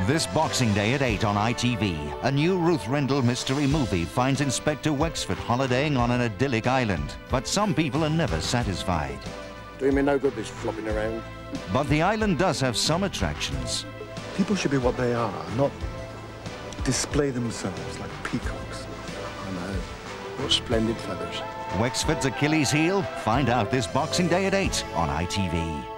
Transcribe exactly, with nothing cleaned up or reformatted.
This Boxing Day at eight on I T V, a new Ruth Rendell mystery movie finds Inspector Wexford holidaying on an idyllic island. But some people are never satisfied. Doing me no good, this flopping around. But the island does have some attractions. People should be what they are, not display themselves like peacocks. I know. What splendid feathers. Wexford's Achilles heel? Find out this Boxing Day at eight on I T V.